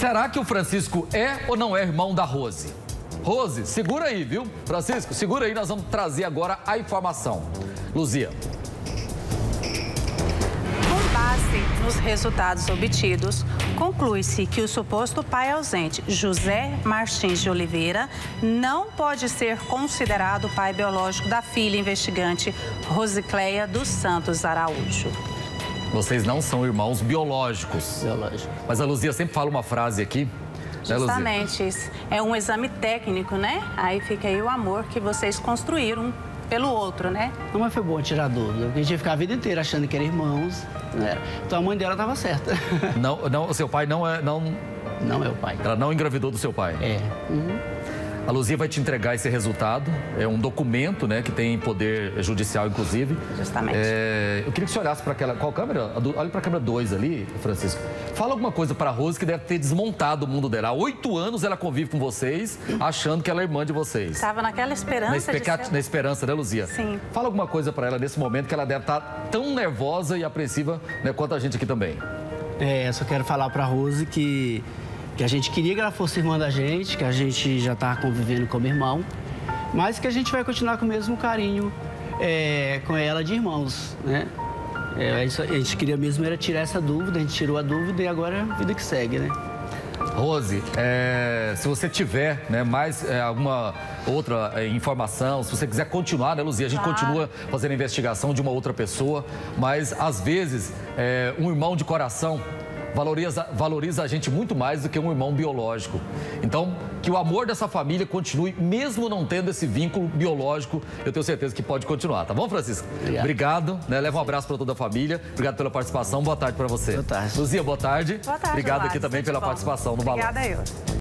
Será que o Francisco é ou não é irmão da Rose? Rose, segura aí, viu? Francisco, segura aí, nós vamos trazer agora a informação. Luzia. Com base nos resultados obtidos, conclui-se que o suposto pai ausente, José Martins de Oliveira, não pode ser considerado pai biológico da filha investigante Rosicléia dos Santos Araújo. Vocês não são irmãos biológicos. Biológico. Mas a Luzia sempre fala uma frase aqui. Justamente, é um exame técnico, né? Aí fica aí o amor que vocês construíram pelo outro, né? Não, mas foi bom tirar dúvida, porque a gente ia ficar a vida inteira achando que eram irmãos, não era. Então a mãe dela estava certa. Não, o seu pai não é... Não é o pai. Ela não engravidou do seu pai? É. A Luzia vai te entregar esse resultado. É um documento, né, que tem poder judicial, inclusive. Justamente. Eu queria que você olhasse para aquela... Qual câmera? Olha para a câmera 2 ali, Francisco. Fala alguma coisa para a Rose que deve ter desmontado o mundo dela. Há 8 anos ela convive com vocês, achando que ela é irmã de vocês. Estava naquela esperança Na esperança, né, Luzia? Sim. Fala alguma coisa para ela nesse momento que ela deve estar tão nervosa e apreensiva, né, quanto a gente aqui também. Eu só quero falar para a Rose que a gente queria que ela fosse irmã da gente, que a gente já está convivendo como irmão, mas que a gente vai continuar com o mesmo carinho com ela de irmãos, né? A gente queria mesmo era tirar essa dúvida, a gente tirou a dúvida e agora é a vida que segue, né? Rose, se você tiver, né, mais alguma outra informação, se você quiser continuar, né, Luzia? A gente continua fazendo a investigação de uma outra pessoa, mas às vezes um irmão de coração valoriza a gente muito mais do que um irmão biológico. Então, que o amor dessa família continue, mesmo não tendo esse vínculo biológico, eu tenho certeza que pode continuar, tá bom, Francisco? Obrigado, né? Leva um abraço para toda a família. Obrigado pela participação. Boa tarde para você. Boa tarde. Luzia, boa tarde. Boa tarde, Obrigado Olá, aqui também pela participação no Balanço. Obrigada eu.